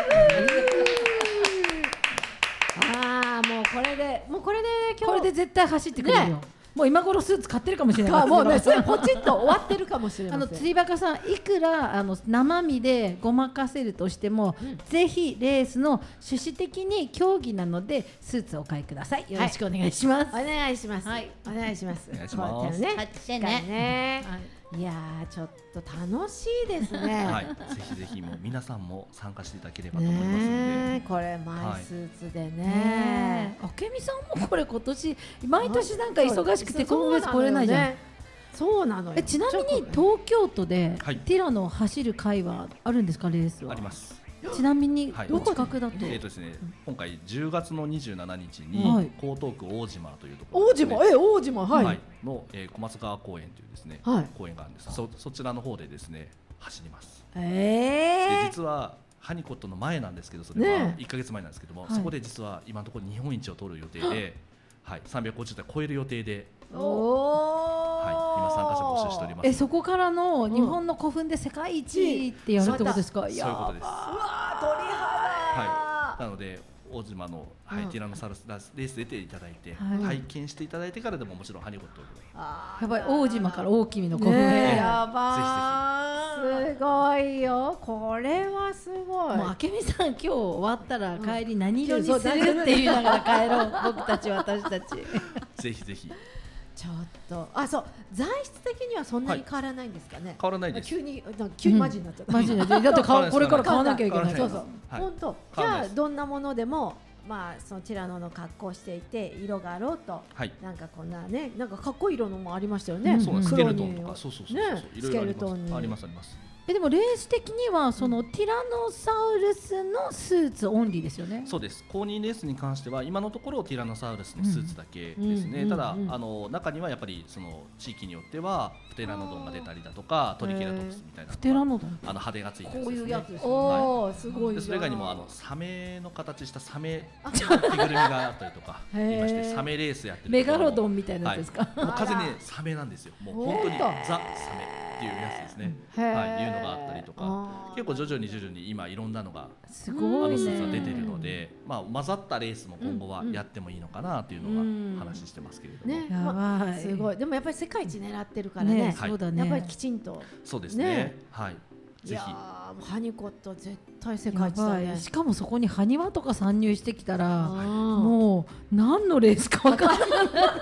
もうこれで今これで絶対走ってくれるよ。 ねもう今頃スーツ買ってるかもしれない。 もうね、それポチッと終わってるかもしれません。 釣りバカさんいくら生身でごまかせるとしても、ぜひレースの趣旨的に競技なのでスーツをお買いください。よろしくお願いします。 お願いします。 はいお願いします。 お願いしますこうやってね。 買ってねしっかりねはいいやーちょっと楽しいですね。 はい、ぜひぜひもう皆さんも参加していただければと思いますので、 ねえこれマイスーツでねね。 え、あけみさんもこれ今年毎年なんか忙しくて今月来れないじゃん。 そうなのよ。 ちなみにちょっと東京都ではいティラノを走る会はあるんですか、レースは。 あります。 ちなみにはいお近くだと。 ですね、今回10月の27日はいに江東区大島というところですね、 王子も王子もはい。 はいの小松川公園というですね、 はい公園があるんです。そちらの方でですね走ります。でえ実はハニコットの前なんですけど、それはね 1ヶ月前なんですけども、 はいそこで実は今のところ日本一を取る予定で、はい350台超える予定で、 おお。 はい今参加者募集しております。 そこからの日本の古墳で世界一ってやるってことですか。 そういうことです。 鳥肌。 はい。なので大島の、はいうんティラノサウルスレース出ていただいて、 はい体験していただいてからでももちろんハニコットをやばい、大島から大きみの古墳へ。 ねえやばー。すごいよ。これはすごい。 もう明美さん今日終わったら帰り何色にするって言いながら帰ろう、僕たち私たち。 ぜひぜひ。 ちょっとそう材質的にはそんなに変わらないんですかね。 変わらないです。 急にマジになっちゃった。 マジでだってこれから買わなきゃいけない。 そうそう。 はい本当。じゃあどんなものでもまあそのティラノの格好をしていて色があろうと、なんかこんなねなんかかっこいい色のもありましたよね。 そうなんです。スケルトンとかそうねスケルトンにありますあります。 でもレース的にはそのティラノサウルスのスーツオンリーですよね。 そうです。公認レースに関しては今のところティラノサウルスのスーツだけですね。ただ中にはやっぱりその地域によってはプテラノドンが出たりだとかトリケラトプスみたいなプテラノドン派手がついてるこういうやつですね。 おおすごい。 それ以外にもサメの形したサメ着ぐるみがあったりとかいましてサメレースやってるメガロドンみたいなやつですか。 もう完全にサメなんですよ。もう本当にザサメっていうやつですね。いうのがあったりとか。結構徐々に今いろんなのがすごいねスーツが出てるので、混ざったレースも今後はやってもいいのかなというのが話してますけれども、 ね、やばいすごい。でもやっぱり世界一狙ってるからね。 そうだね。 やっぱりきちんと。 そうですね。はい。ぜひ。 ハニコット絶対世界一だね。 しかもそこに埴輪とか参入してきたらもう何のレースか分からない。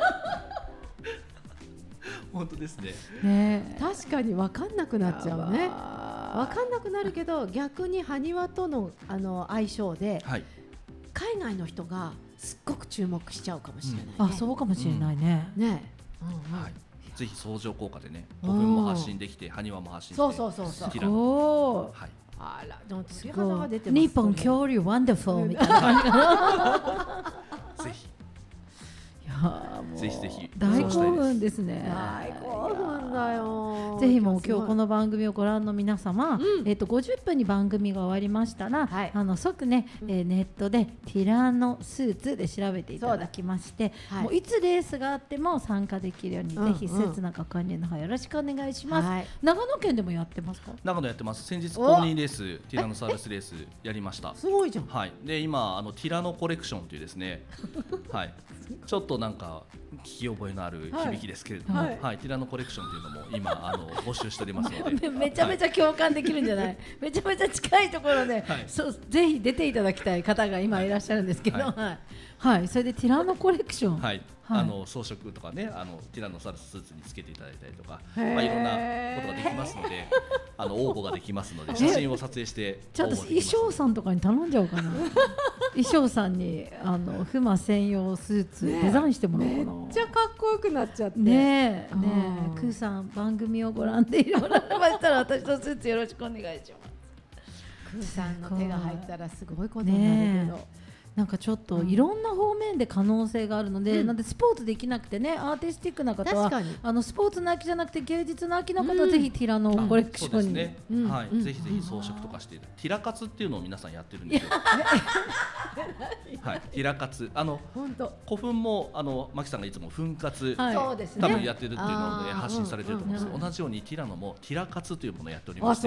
本当ですね。 ね、 確かに分かんなくなっちゃうね。分かんなくなるけど逆に埴輪との相性で、海外の人がすっごく注目しちゃうかもしれないね。 あ、そうかもしれないね。 ね。 はい。ぜひ相乗効果でね、古墳も発信できて埴輪も発信して、 そう。 すごい。 はい。あら、でも鳥肌が出てます。 日本恐竜ワンダフルみたいな感じかな。 ぜひ。 ぜひぜひ大興奮ですね。 大興奮だよ。 ぜひもう今日この番組をご覧の皆様、50分に番組が終わりましたら、即ね、ネットでティラノスーツで調べていただきまして、もういつレースがあっても参加できるように、ぜひスーツのご購入の方よろしくお願いします。長野県でもやってますか？ 長野やってます。先日公認レースティラノサウルスレースやりました。 すごいじゃん。 はい。で今ティラノコレクションというですね、はい。ちょっとなんか聞き覚えのある響きですけれども、ティラノコレクションというのも今募集しておりますのでめちゃめちゃ共感できるんじゃない？めちゃめちゃ近いところで、ぜひ出ていただきたい方が今いらっしゃるんですけど、はい、それでティラノコレクション、 はい、装飾とかね、ティラノサウルススーツにつけていただいたりとか、いろんなことができますので、応募ができますので、写真を撮影してちょっと衣装さんとかに頼んじゃおうかな。衣装さんにフマ専用スーツデザインしてもらおうかな。 めっちゃかっこよくなっちゃって。 ねえ、クーさん番組をご覧でいらっしゃいましたら私のスーツよろしくお願いします。 クーさんの手が入ったらすごいことになるけど。 なんかちょっといろんな方面で可能性があるので、なんでスポーツできなくてね、アーティスティックな方はスポーツの秋じゃなくて芸術の秋の方はぜひティラノコレクションに、 はい、ぜひぜひ装飾とかしてティラカツっていうのを皆さんやってるんですよ。はい、ティラカツ古墳もマキさんがいつも墳活多分やってるっていうので発信されてると思うんです。同じようにティラノもティラカツというものをやっておりまして、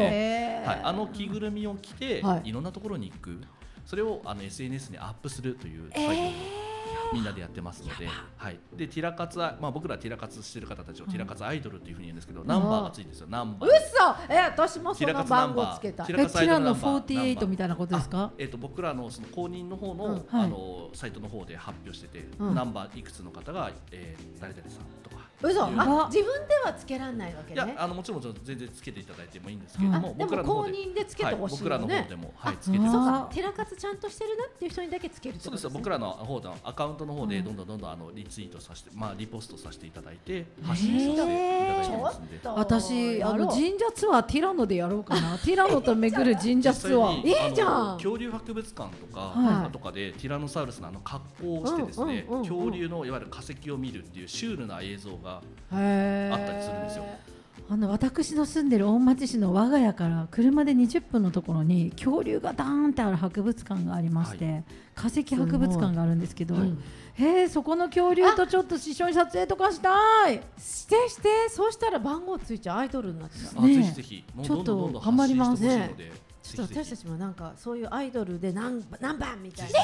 着ぐるみを着ていろんなところに行く。それをSNS にアップするという作業をみんなでやってますので、はい。でティラカツは僕らティラカツしてる方たちをティラカツアイドルっていうふうに言うんですけど、ナンバーがついてるんですよ。ナンバー。 私もその番号つけた。 ティラノ48みたいなことですか？ 僕らのその公認の方のサイトの方で発表してて、ナンバーいくつの方が誰々さんとか。 自分ではつけられないわけね。 いやもちろん全然つけていただいてもいいんですけれども、 僕らの公認でつけてほしいよね。 僕らの方でもつけてそうか、ティラカツちゃんとしてるなっていう人にだけつけるってことですね。 そうです。僕らの方のアカウントの方でどんどんリツイートさせてリポストさせていただいて発信させていただいてますんで。 私神社ツアーティラノでやろうかな。ティラノと巡る神社ツアーいいじゃん。 恐竜博物館とかでティラノサウルスの格好をしてですね、恐竜のいわゆる化石を見るっていうシュールな映像があったりするんですよ。 私の住んでる御町市の我が家から車で20分のところに恐竜がダーンってある博物館がありまして、化石博物館があるんですけど、そこの恐竜とちょっと一緒に撮影とかしたい。 して、そうしたら番号ついちゃうアイドルになっちゃう。 ぜひぜひちょっと頑張りますね。 ちょっと私たちもなんかそういうアイドルで何番みたいな。23番。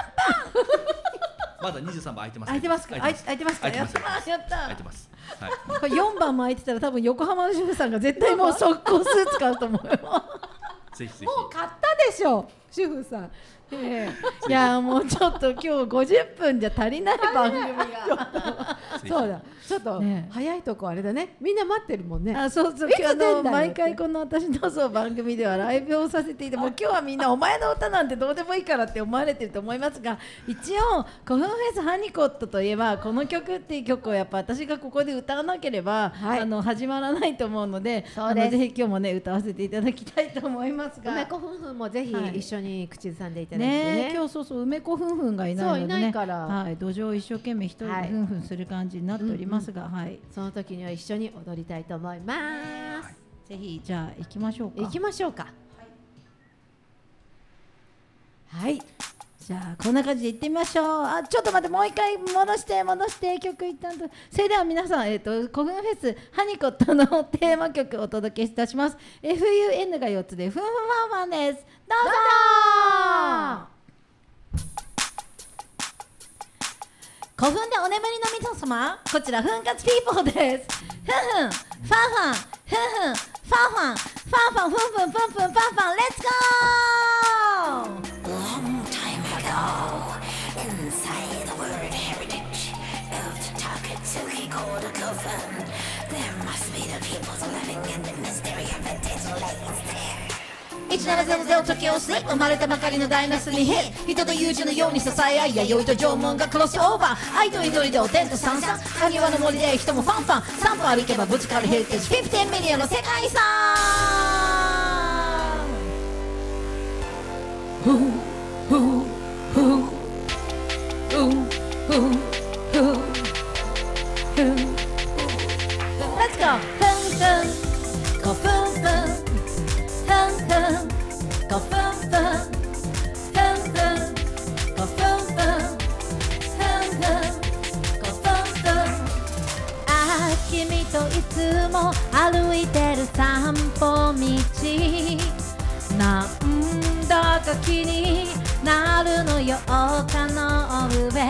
まだ23番空いてます。 空いてますか？空いてますか？やった。 空いてます。 これ4番も空いてたら多分横浜の主婦さんが絶対もう速攻スーツ買うと思うよ。 ぜひぜひ。 もう買ったでしょ。 主婦さん。 いやもうちょっと今日50分じゃ足りない番組がそうだ、ちょっとね早いとこあれだね。みんな待ってるもんね。 あ、そうそう、 いつ出んだよ毎回この私のそう番組ではライブをさせていて、もう今日はみんなお前の歌なんてどうでもいいからって思われてると思いますが、一応古墳フェスハニコットといえばこの曲っていう曲をやっぱ私がここで歌わなければ、 はい始まらないと思うので、 そうですぜひ今日もね歌わせていただきたいと思いますが、 梅子夫婦もぜひはい一緒に口ずさんでいただいてね。 ね、今日そうそう梅子ふんふんがいないのでね、 そういないからはい、土壌を一生懸命一人ではいふんふんする感じになっておりますが、はい、 その時には一緒に踊りたいと思います。 ぜひじゃあ行きましょうか。 行きましょうか。はい。 じゃあこんな感じで行ってみましょう。あ、ちょっと待って、もう一回戻して曲一旦と。それでは皆さん、古墳フェスハニコットのテーマ曲をお届けいたします。 FUN が4つでふんふんファンファンです。どうぞ。古墳でお眠りの皆様、こちら墳活ピーポーです。ふんふんファンファン、ふんふんファンファン、ファンファン、ふんふんふんふんファンファン、レッツゴー。 Long time ago, inside the word heritage of Takatsuki called a coffin, there must be the peoples living in the mystery of a dead lays there. 1700時を過ぎ生まれたばかりのダイナスに人と友情のように支え合い、弥生と縄文がクロスオーバー、愛と祈りでお天と三々、埴輪の森で人もファンファン、3歩歩けばぶつかるヘリテージ15ミリオンの世界遺産。Let's go! ふんふんこふんふんふんふんこふんふんふんふんこふんふんふんふんこふんふん。あ、君といつも歩いてる散歩道、なんだか気になるのよ丘の上、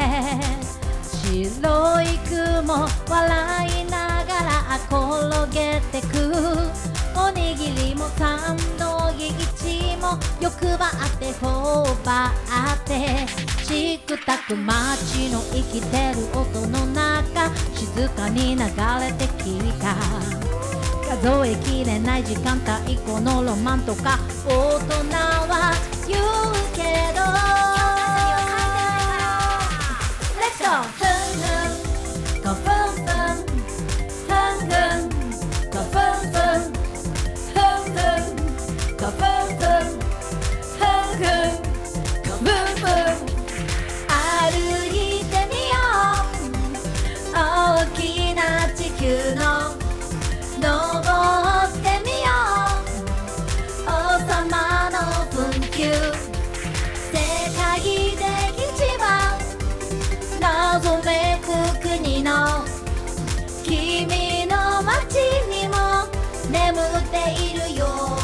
白い雲笑いながら転げてく、おにぎりもサンドイッチも欲張って頬張ってチクタク街の生きてる音の中、静かに流れてきた、数えきれない時間帯、このロマンとか大人は言うけど、Let's go! ふんふんこふんふんふんふんこふんふんふんふんこふんふんふんふんこふんふん、歩いてみよう大きな地球の登ってみよう王様の墳丘、世界で一番謎めく国の君の街にも眠っているよ。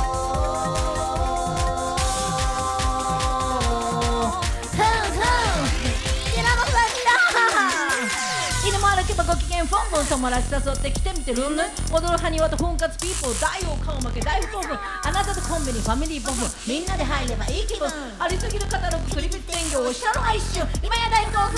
ふんふんティラノサウルスだ。犬も歩けばご機嫌フォンフォン、友達誘って来てみてルンルン、踊る埴輪と婚活ピーポー、大王顔負け大不幸分、あなたとコンビニファミリーボフ、みんなで入ればいい気分、ありすぎるカタログクリビッテン業をしたのは一瞬、今や大興奮。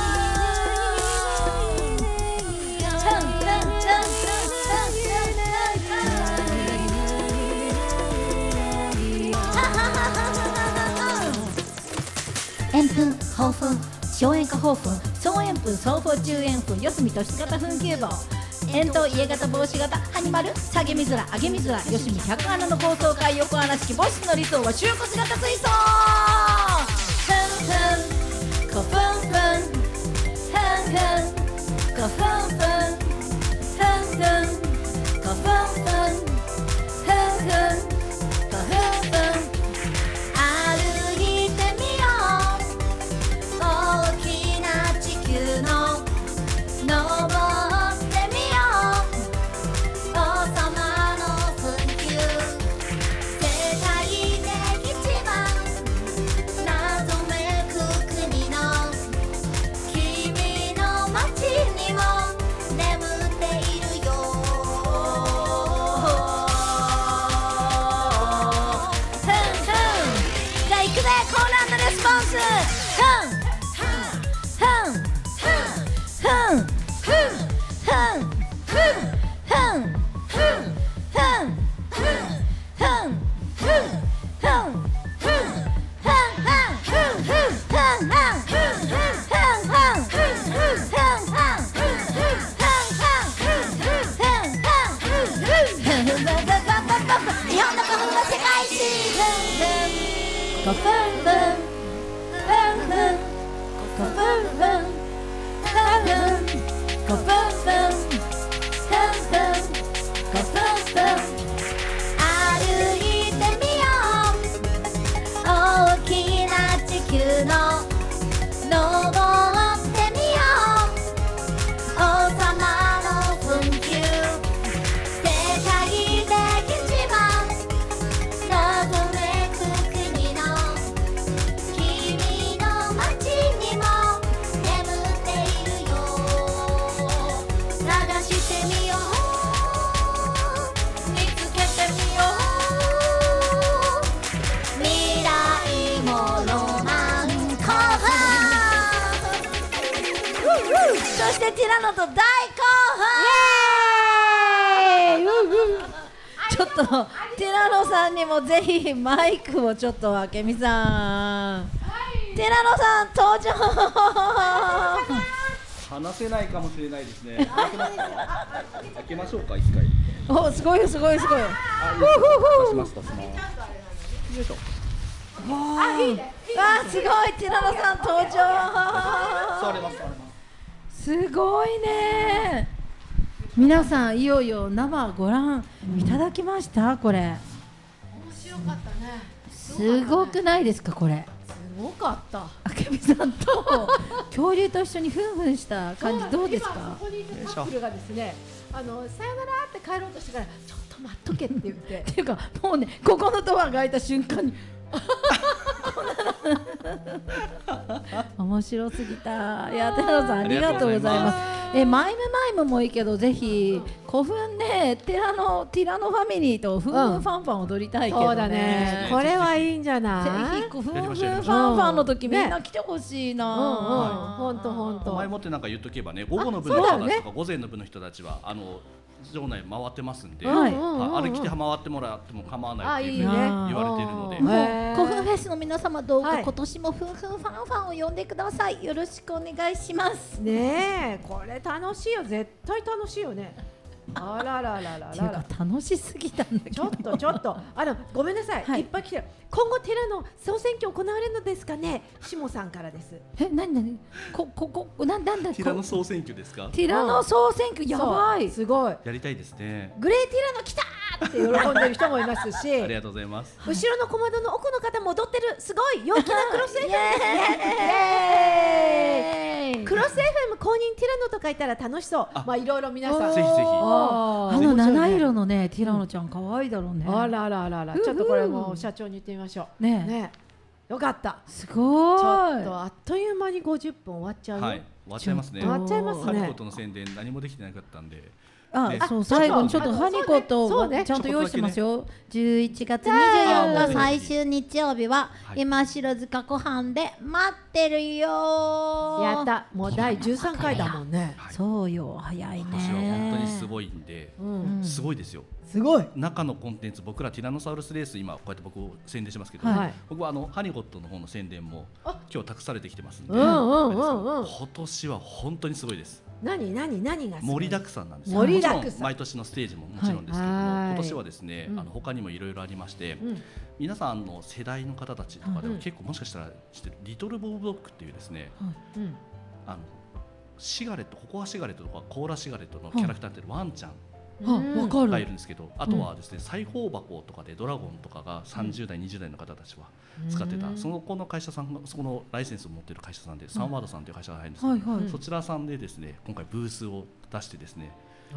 円墳、抱負、小円か抱負、総円墳、総法中円墳、四隅と質型墳球棒、円筒、家型、帽子型、はに丸、下げみずら、上げみずら、四隅100穴の高層階、横穴式、母室の理想は収骨型水槽。ふんふんこふんふんふんふんこふんふんふんふんこふんふんふんふんこふんふん、歩いてみよう大きな地球の登ってみよう王様の墳丘、世界で一番謎めく国の君の街にも眠っているよ。ふんふんじゃあ行くぜ。 コフンフンフンフンコフンフン歩いてみよう大きな地球の登ってみよう王様の墳丘世界で一番謎めく国の君の街にも眠っているよ探してみよう見つけてみよう未来もロマン興奮そしてティラノと大興ちょっとティラノさんにもぜひマイクをちょっとあけみさん、ティラノさん登場話せないかもしれないですね。開けますか？開けましょうか、一回。 お、すごいすごいすごい。 あ、出します出します。よいしょ。 あ、すごいティラノさん登場。 座れます座れます。 すごいね。皆さんいよいよ生ご覧いただきました。これ面白かったね。 すごくないですかこれ。 すごかった。 あけみさんと恐竜と一緒にふんふんした感じどうです今かそ。こにいるカップルがですね、さよならって帰ろうとしてからちょっと待っとけって言ってっていうかもうね、ここのドアが開いた瞬間に面白すぎた。いや、ティラノさんありがとうございます。マイムマイムもいいけど、ぜひ古墳でティラノファミリーとフンフンファンファン踊りたいけどね。 そうだね。これはいいんじゃない？ ぜひフンフンファンファンの時みんな来てほしいな。 本当本当。 前もってなんか言っとけばね、午後の部の人たちとか午前の部の人たちは場内回ってますんで、歩きで回ってもらっても構わないっていうふうに言われているので、 古墳フェスの皆様どうか今年もフンフンファンファンを呼んでください。よろしくお願いします。 ねえ、これ楽しいよ、絶対楽しいよね。あららららっていうらか楽しすぎたんだけど。 ちょっとごめんなさい、いっぱい来てる。今後ティラノ総選挙行われるのですかね。しもさんからです。 なになんだティラノ総選挙ですか？ ティラノ総選挙やばい。 すごい。 やりたいですね。 グレーティラノ来たーって喜んでる人もいますし、 ありがとうございます。 後ろの小窓の奥の方も踊ってる。すごい陽気なクロス FM クロス FM 公認ティラノとかいたら楽しそう。まあいろいろ皆さんぜひぜひ。 七色のねティラノちゃん可愛いだろうね。 あらららら、ちょっとこれも社長に言ってみましょう。ね、よかった。 すごい。 ちょっとあっという間に50分終わっちゃうよ。 はい、終わっちゃいますね。 終わっちゃいますね。 ハニコとの宣伝何もできてなかったんで。 そう最後にちょっとハニコとちゃんと用意してますよ。11月24日最終日曜日は今城塚湖畔で待ってるよ。 やった、もう第13回だもんね。 そうよ、早いね。 今年は本当にすごいんで、すごいですよ。 すごい。 中のコンテンツ、僕らティラノサウルスレース今こうやって僕宣伝してますけど、僕はハニゴットの方の宣伝も今日託されてきてますんで、今年は本当にすごいです。 何が盛りだくさんなんですよ。 盛りだくさん。 毎年のステージももちろんですけども、今年はですね、他にもいろいろありまして、皆さんの世代の方たちとかでも結構もしかしたら知ってるリトルボブドッグっていうですね、シガレット、ココアシガレットとかコーラシガレットのキャラクターってワンちゃんがいるんですけど、あとはですね、裁縫箱とかでドラゴンとかが30代20代の方たちは使ってた、その子の会社さんが、そこのライセンスを持っている会社さんで、サンワードさんという会社が入るんですけど、そちらさんでですね、今回ブースを出してですね、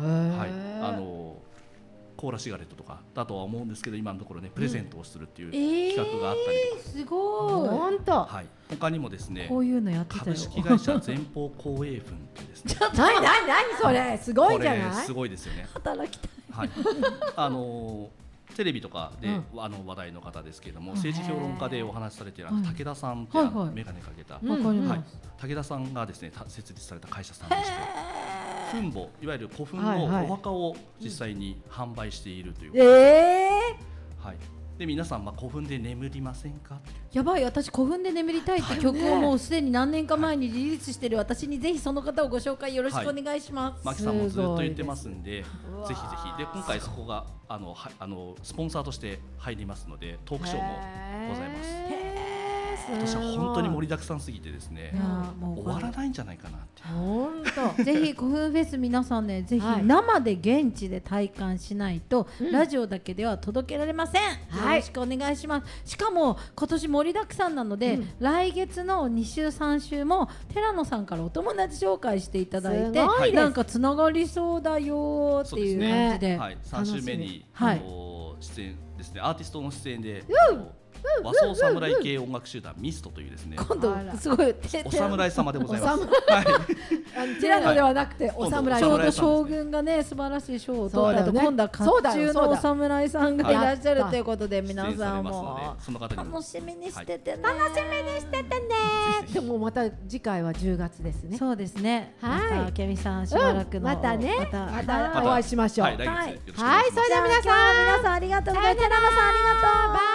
コーラシガレットとかだとは思うんですけど、今のところねプレゼントをするっていう企画があったりとか、 すごい。 本当。 はい。他にもですね、 こういうのやってたよ。 株式会社前方光栄粉っていうですね。 何それ、すごいじゃない。 これすごいですよね。 働きたい。 はい。テレビとかで話題の方ですけれども、政治評論家でお話しされている武田さんってメガネかけた、武田さんがですね設立された会社さんでして、墳墓、いわゆる古墳のお墓を実際に販売しているという。はい。で皆さん古墳で眠りませんか？ やばい、私古墳で眠りたいって曲をもうすでに何年か前にリリースしてる私にぜひその方をご紹介よろしくお願いします。 マキさんもずっと言ってますんで、ぜひぜひ。で今回そこがスポンサーとして入りますのでトークショーもございます。 今年は本当に盛りだくさんすぎてですね、 いやもう終わらないんじゃないかなっていう。 本当。 ぜひ古墳フェス皆さんね、ぜひはい生で現地で体感しないと、 うんラジオだけでは届けられません、 はいよろしくお願いします。しかも今年盛りだくさんなので、 うん来月の2週3週も寺野さんからお友達紹介していただいて、 すごいですなんかつながりそうだよっていう感じで、 はい、3週目に、 はい出演ですね、アーティストの出演で、和装侍系音楽集団ミストというですね、 今度あらすごいお侍様でございます。 おはいティラノではなくてお侍ちょうど侍さんですね将軍がね素晴らしい賞をそうだよね取ったと、今度は甲冑のお侍さんがいらっしゃるということで、皆さん出演されますのもで、その方にも楽しみにしててね、 楽しみにしててね。でもまた次回は10月ですね。 そうですね。 はいまたケミさんしばらくの、 またねまたまたお会いしましょう。 はい、来月よろしくお願いします。 はい、それでは皆さん、 皆さんありがとうございます。 さよなら寺野さんありがとう。 バイ